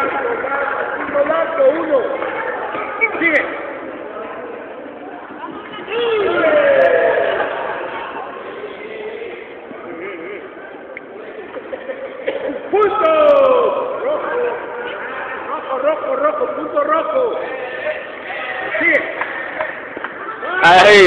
blanco, uno. Sigue. ¡Punto! Rojo, punto rojo. Sigue. Ahí.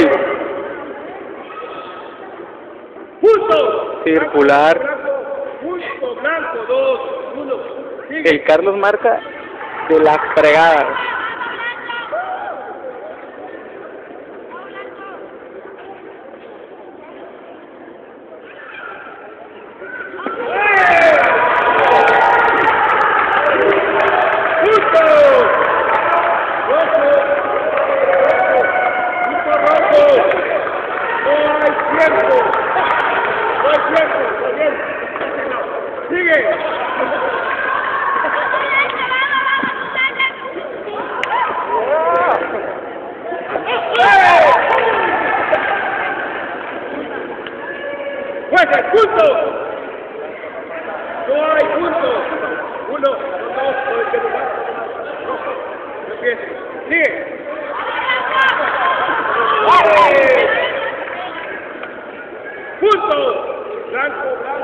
Punto. Circular. Punto blanco, 2, 1. Sigue. El Carlos marca de la fregada. Sigue. ¡Juegue! ¡Punto! No hay punto. 1, 2, empiece. Sigue. ¡Punto! Blanco.